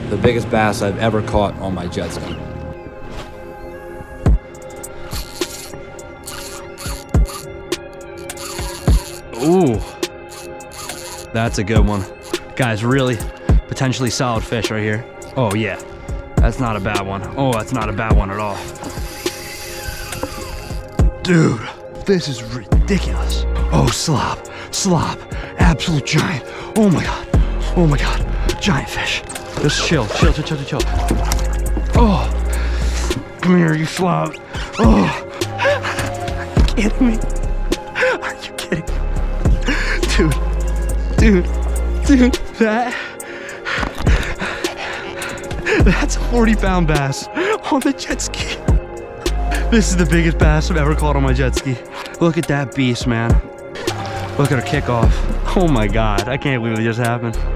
the biggest bass I've ever caught on my jet ski. Ooh, that's a good one. Guys, really potentially solid fish right here. Oh yeah, that's not a bad one. Oh, that's not a bad one at all. Dude, this is ridiculous. Oh, slop, absolute giant. Oh my God, giant fish. Just chill. Oh, come here, you slop. Oh, are you kidding me? Are you kidding? Dude, that's a 40-pound bass on the jet ski. This is the biggest bass I've ever caught on my jet ski. Look at that beast, man. Look at her kickoff. Oh my God, I can't believe it just happened.